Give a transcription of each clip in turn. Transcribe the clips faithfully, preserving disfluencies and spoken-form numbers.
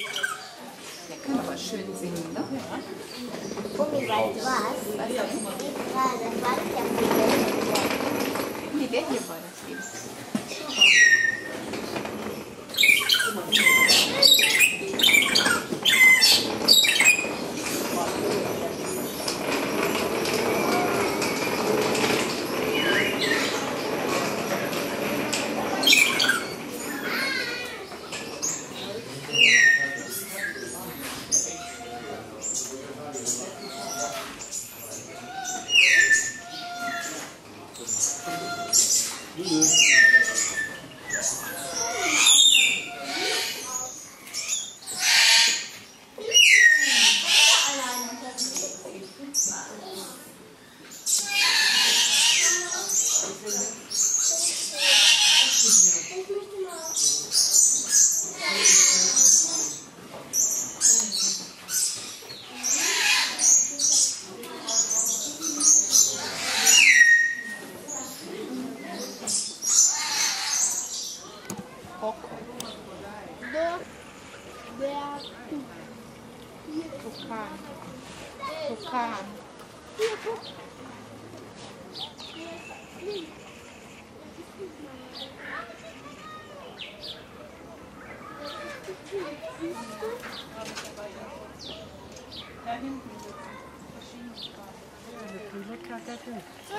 Der kann aber schön singen, ne? Omi, weißt du was? Was ja, das war ja Nee, der hier war das eben. Tukan. Tukan. Da hinten sitzen verschiedene Sprachen. Ja, das viele Plakette.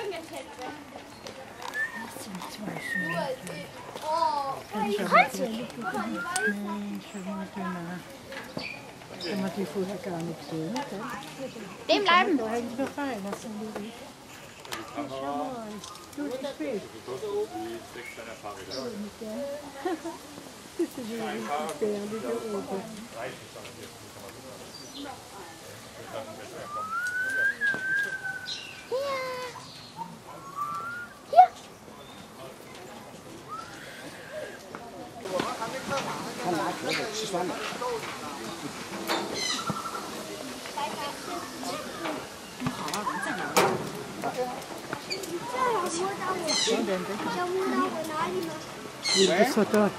Oh, Kann man die vorher gar nicht sehen. Dem bleiben. Da hängt noch rein, das sind die. Schau mal, du zu spät. Das ist die Bärlige oben. 他拿盒子吃酸的。 好啊，在哪儿？ Schau denn, Ich habe nur noch eine wie ist das dort?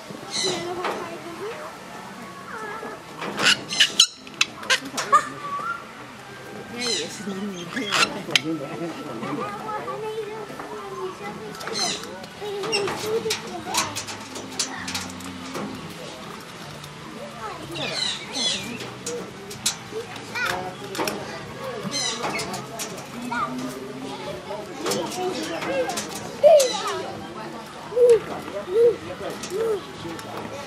Ja, jetzt liegen die hier. Thank you.